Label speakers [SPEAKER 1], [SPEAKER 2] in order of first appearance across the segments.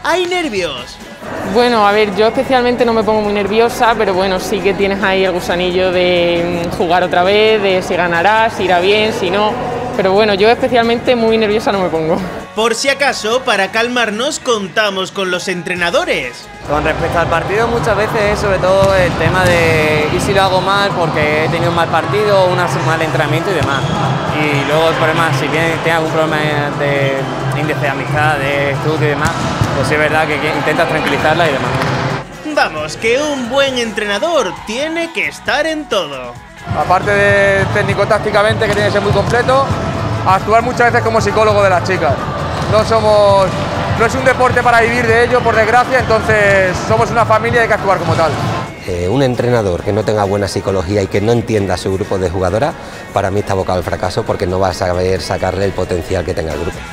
[SPEAKER 1] ¿Hay nervios?
[SPEAKER 2] Bueno, a ver, yo especialmente no me pongo muy nerviosa, pero bueno, sí que tienes ahí el gusanillo de jugar otra vez, de si ganarás, si irá bien, si no. Pero bueno, yo especialmente muy nerviosa no me pongo.
[SPEAKER 1] Por si acaso, para calmarnos, contamos con los entrenadores.
[SPEAKER 3] Con respecto al partido, muchas veces sobre todo el tema de ¿y si lo hago mal porque he tenido un mal partido, un mal entrenamiento y demás? Y luego el problema, si tiene algún problema de índice de amistad, de estudio y demás, pues sí es verdad que intentas tranquilizarla y demás.
[SPEAKER 1] Vamos, que un buen entrenador tiene que estar en todo.
[SPEAKER 4] Aparte de técnico-tácticamente, que tiene que ser muy completo, actuar muchas veces como psicólogo de las chicas. No es un deporte para vivir de ello, por desgracia, entonces somos una familia y hay que actuar como tal.
[SPEAKER 5] Un entrenador que no tenga buena psicología y que no entienda a su grupo de jugadoras, para mí está abocado al fracaso porque no va a saber sacarle el potencial que tenga el grupo.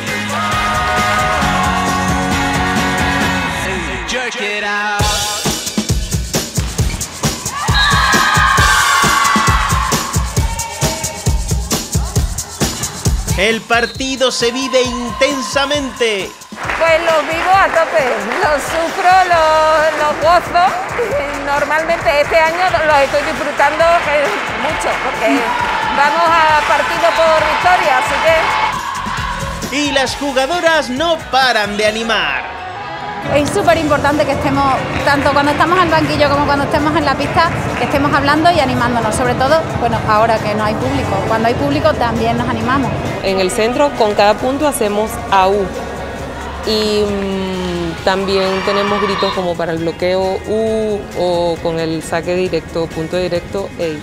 [SPEAKER 1] El partido se vive intensamente.
[SPEAKER 6] Pues lo vivo a tope, lo sufro, lo gozo. Normalmente este año lo estoy disfrutando mucho porque vamos a partido por victoria, así que...
[SPEAKER 1] Y las jugadoras no paran de animar.
[SPEAKER 7] Es súper importante que estemos, tanto cuando estamos en el banquillo como cuando estemos en la pista, que estemos hablando y animándonos, sobre todo, bueno, ahora que no hay público. Cuando hay público también nos animamos.
[SPEAKER 2] En el centro, con cada punto hacemos AU. Y también tenemos gritos como para el bloqueo U o con el saque directo, punto directo, ace.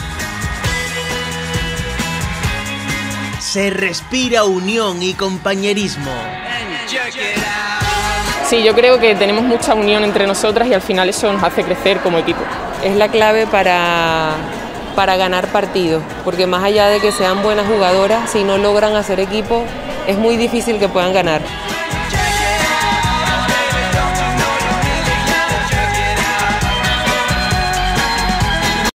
[SPEAKER 1] Se respira unión y compañerismo.
[SPEAKER 2] Sí, yo creo que tenemos mucha unión entre nosotras y al final eso nos hace crecer como equipo. Es la clave para ganar partidos, porque más allá de que sean buenas jugadoras, si no logran hacer equipo, es muy difícil que puedan ganar.